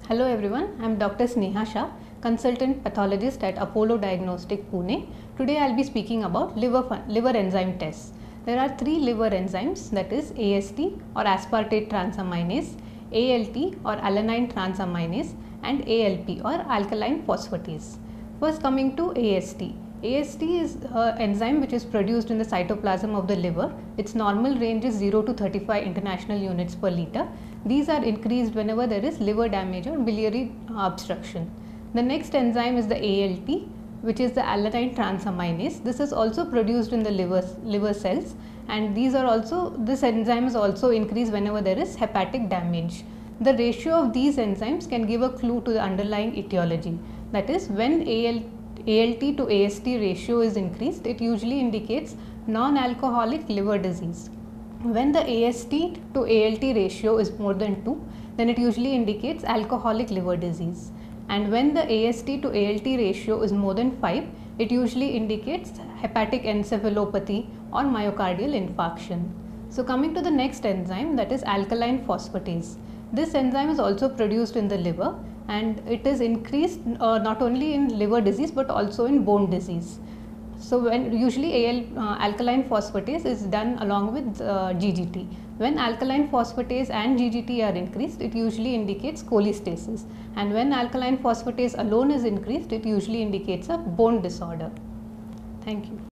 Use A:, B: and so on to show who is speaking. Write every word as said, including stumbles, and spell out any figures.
A: Hello everyone, I am Doctor Sneha Shah, consultant pathologist at Apollo Diagnostic, Pune. Today I will be speaking about liver, liver enzyme tests. There are three liver enzymes, that is A S T or aspartate transaminase, A L T or alanine transaminase, and A L P or alkaline phosphatase. First, coming to A S T. A S T is an enzyme which is produced in the cytoplasm of the liver. Its normal range is zero to thirty-five international units per liter. These are increased whenever there is liver damage or biliary obstruction. The next enzyme is the A L T, which is the alanine transaminase. This is also produced in the liver, liver cells, and these are also, this enzyme is also increased whenever there is hepatic damage. The ratio of these enzymes can give a clue to the underlying etiology. That is, when A L T to A S T ratio is increased, it usually indicates non-alcoholic liver disease. When the A S T to A L T ratio is more than two, then it usually indicates alcoholic liver disease. And when the A S T to A L T ratio is more than five, it usually indicates hepatic encephalopathy or myocardial infarction. So coming to the next enzyme, that is alkaline phosphatase. This enzyme is also produced in the liver, and it is increased uh, not only in liver disease but also in bone disease. So when usually A L, uh, alkaline phosphatase is done along with uh, G G T. When alkaline phosphatase and G G T are increased, it usually indicates cholestasis, and when alkaline phosphatase alone is increased, it usually indicates a bone disorder. Thank you.